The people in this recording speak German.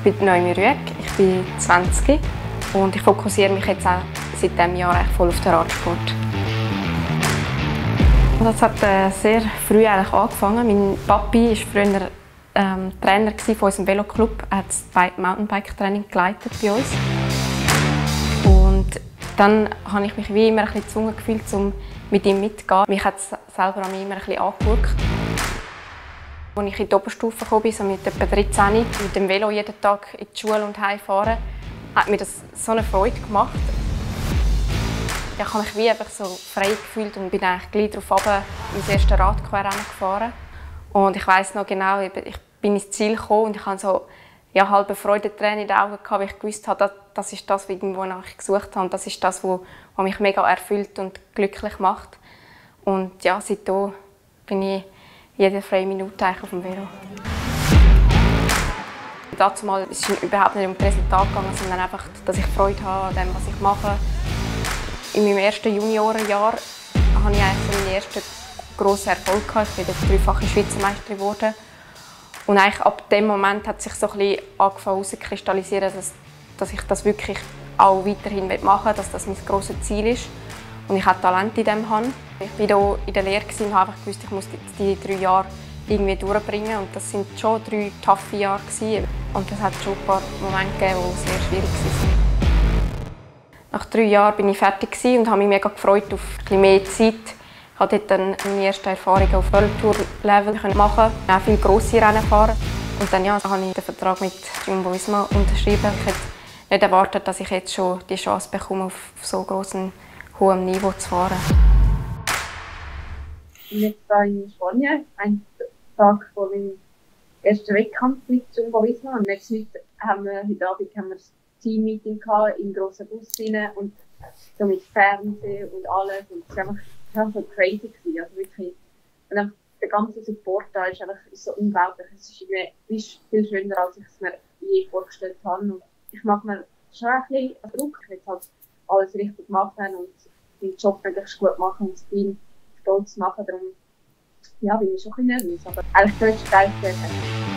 bin Noemi Rüegg, ich bin 20 und ich fokussiere mich jetzt auch seit diesem Jahr voll auf den Radsport. Das hat sehr früh eigentlich angefangen. Mein Papi war früher Trainer von unserem Veloclub, er hat das Mountainbike-Training geleitet bei uns. Und dann habe ich mich wie immer ein bisschen gezwungen gefühlt, um mit ihm mitzugehen. Mich hat es selber an mich immer ein bisschen angeschaut. Als ich in die Oberstufe gekommen bin, so mit etwa 13, mit dem Velo jeden Tag in die Schule und heimfahren, hat mir das so eine Freude gemacht. Ich habe mich wie einfach so frei gefühlt und bin eigentlich gleich darauf runter ins erste Radquerrennen gefahren. Und ich weiss noch genau, ich bin ins Ziel gekommen und ich hatte so halbe Freudentränen in den Augen, weil ich gewusst habe, das ist das, wonach ich gesucht habe. Und das ist das, was mich mega erfüllt und glücklich macht. Und ja, seitdem bin ich jede freie Minute auf dem Velo. Dazumal ist es überhaupt nicht um das Resultat gegangen, sondern einfach, dass ich Freude habe an dem, was ich mache. In meinem ersten Juniorenjahr hatte ich eigentlich so meinen ersten grossen Erfolg. Ich bin dreifache Schweizer Meisterin geworden. Und eigentlich ab dem Moment hat sich so ein bisschen angefangen herauszukristallisieren, dass ich das wirklich auch weiterhin machen will, dass das mein grosses Ziel ist. Und ich habe Talent in dem habe. Ich war hier in der Lehre und habe einfach gewusst, ich muss die 3 Jahre irgendwie durchbringen. Und das waren schon 3 taffe Jahre. Und es hat schon ein paar Momente gegeben, die sehr schwierig waren. Nach 3 Jahren war ich fertig und habe mich mega gefreut auf ein bisschen mehr Zeit. Ich konnte dort dann meine ersten Erfahrungen auf World Tour Level machen, auch viele grosse Rennen fahren. Und dann habe ich den Vertrag mit Jumbo-Visma unterschrieben. Ich hätte nicht erwartet, dass ich jetzt schon die Chance bekomme, auf so großem, hohem Niveau zu fahren. Ich bin jetzt hier in Spanien, einen Tag vor meinem ersten Wettkampf mit Jumbo-Visma. Und heute Abend haben wir ein Team-Meeting im grossen Bus rein und so mit Fernsehen und alles. Und es war einfach so crazy. Also wirklich, und einfach der ganze Support da ist einfach so unglaublich. Es ist irgendwie viel schöner, als ich es mir je vorgestellt habe. Und ich mache mir schon ein bisschen Druck. Ich will halt alles richtig machen und den Job möglichst gut machen und das Team stolz machen. Darum bin ich schon ein bisschen nervös. Aber eigentlich größtenteils sehr happy.